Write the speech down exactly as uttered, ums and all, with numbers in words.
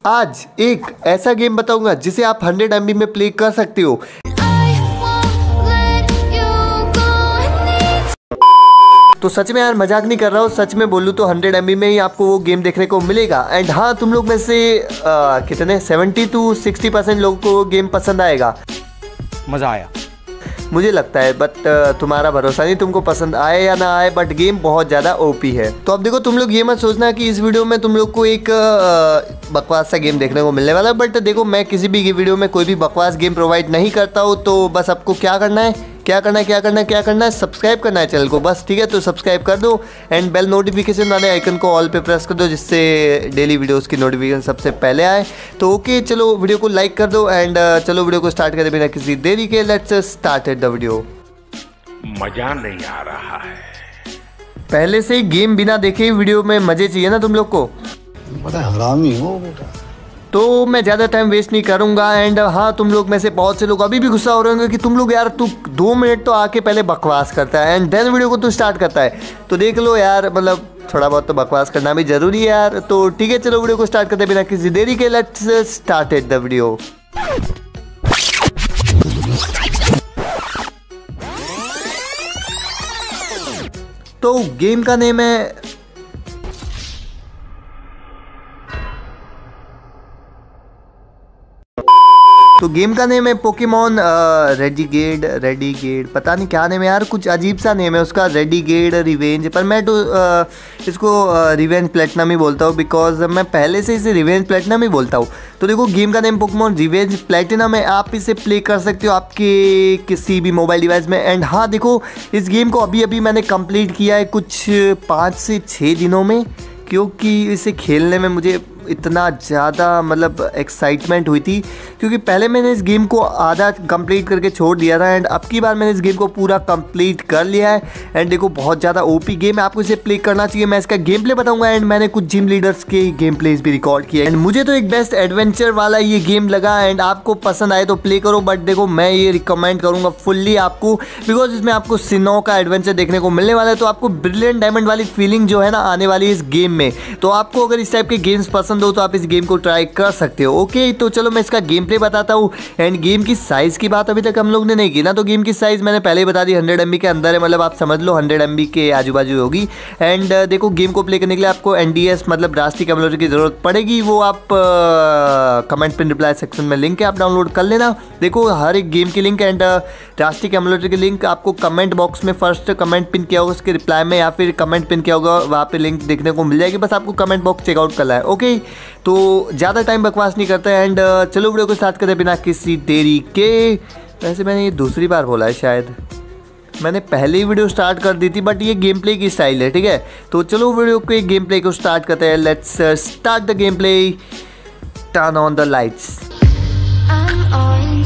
आज एक ऐसा गेम बताऊंगा जिसे आप हंड्रेड एम बी में प्ले कर सकते हो। तो सच में यार मजाक नहीं कर रहा हूँ, सच में बोलूँ तो हंड्रेड एम बी में ही आपको वो गेम देखने को मिलेगा। एंड हाँ, तुम लोग में से आ, कितने सेवेंटी टू सिक्सटी परसेंट लोगों को वो गेम पसंद आएगा। मज़ा आया मुझे लगता है, बट तुम्हारा भरोसा नहीं तुमको पसंद आए या ना आए, बट गेम बहुत ज़्यादा ओपी है। तो अब देखो, तुम लोग ये मत सोचना कि इस वीडियो में तुम लोग को एक बकवास सा गेम देखने को मिलने वाला है। बट देखो, मैं किसी भी वीडियो में कोई भी बकवास गेम प्रोवाइड नहीं करता हूँ। तो बस आपको क्या करना है क्या करना है क्या करना है क्या करना है सब्सक्राइब करना है चैनल को, बस। ठीक है, तो सब्सक्राइब कर दो एंड बेल नोटिफिकेशन वाले आइकन को ऑल पे प्रेस कर दो, जिससे डेली वीडियोस की नोटिफिकेशन सबसे पहले आए। तो ओके, चलो वीडियो को लाइक कर दो एंड चलो वीडियो को स्टार्ट करें बिना किसी देरी के। Let's start the video. मजा नहीं आ रहा है। पहले से गेम बिना देखे वीडियो में मजे चाहिए ना तुम लोग को, बड़ा हरामी हो बेटा। तो मैं ज़्यादा टाइम वेस्ट नहीं करूंगा। एंड हाँ, तुम लोग में से बहुत से लोग अभी भी गुस्सा हो रहे होंगे कि तुम लोग यार तू दो मिनट तो आके पहले बकवास करता है एंड देन वीडियो को तू स्टार्ट करता है। तो देख लो यार, मतलब थोड़ा बहुत तो बकवास करना भी जरूरी है यार। तो ठीक है, चलो वीडियो को स्टार्ट करते हैं बिना किसी देरी के। Let's start the video. तो गेम का नेम है तो गेम का नेम है पोकेमॉन रेडिगेड रेडिगेड पता नहीं क्या नेम है यार, कुछ अजीब सा नेम है उसका, रेडिगेड रिवेंज। पर मैं तो आ, इसको रिवेंज प्लेटिनम ही बोलता हूँ, बिकॉज मैं पहले से इसे रिवेंज प्लेटिनम ही बोलता हूँ। तो देखो, गेम का नेम पोकेमॉन रिवेंज प्लेटिनम है। आप इसे प्ले कर सकते हो आपके किसी भी मोबाइल डिवाइस में। एंड हाँ देखो, इस गेम को अभी अभी मैंने कंप्लीट किया है कुछ पाँच से छः दिनों में, क्योंकि इसे खेलने में मुझे इतना ज़्यादा मतलब एक्साइटमेंट हुई थी, क्योंकि पहले मैंने इस गेम को आधा कंप्लीट करके छोड़ दिया था एंड अब की बार मैंने इस गेम को पूरा कंप्लीट कर लिया है। एंड देखो, बहुत ज़्यादा ओपी गेम है, आपको इसे प्ले करना चाहिए। मैं इसका गेम प्ले बताऊंगा एंड मैंने कुछ जिम लीडर्स के गेम प्लेस भी रिकॉर्ड किए एंड मुझे तो एक बेस्ट एडवेंचर वाला ये गेम लगा। एंड आपको पसंद आए तो प्ले करो, बट देखो मैं ये रिकमेंड करूँगा फुल्ली आपको, बिकॉज इसमें आपको सिनो का एडवेंचर देखने को मिलने वाला है। तो आपको ब्रिलियंट डायमंड वाली फीलिंग जो है ना आने वाली है इस गेम में। तो आपको अगर इस टाइप के गेम्स पसंद हो तो आप इस गेम को ट्राई कर सकते हो। ओके, तो चलो मैं इसका गेम प्ले बताता हूँ। एंड गेम की साइज़ की बात अभी तक हम लोग ने नहीं की ना, तो गेम की साइज़ मैंने पहले ही बता दी, हंड्रेड एम बी के अंदर है, मतलब आप समझ लो हंड्रेड एम बी के आजू बाजू होगी। एंड देखो, गेम को प्ले करने के लिए आपको एन डी एस मतलब राष्ट्रीय कैमलोरी की ज़रूरत पड़ेगी। वो आप कमेंट पिन रिप्लाई सेक्शन में लिंक है, आप डाउनलोड कर लेना। देखो, हर एक गेम की लिंक एंड राष्ट्रीय कैमलोरी की लिंक आपको कमेंट बॉक्स में फर्स्ट कमेंट पिन किया होगा उसके रिप्लाई में, या फिर कमेंट पिन किया होगा वहाँ पे लिंक देखने को मिल जाएगी। बस आपको कमेंट बॉक्स चेकआउट करना है। ओके, तो ज़्यादा टाइम बकवास नहीं करते एंड चलो वीडियो को स्टार्ट करते बिना किसी देरी के। वैसे मैंने ये दूसरी बार बोला है, शायद मैंने पहले ही वीडियो स्टार्ट कर दी थी, बट ये गेम प्ले की स्टाइल है। ठीक है, तो चलो वीडियो के गेम प्ले को स्टार्ट करते हैं। Let's start the game play. Turn on the lights.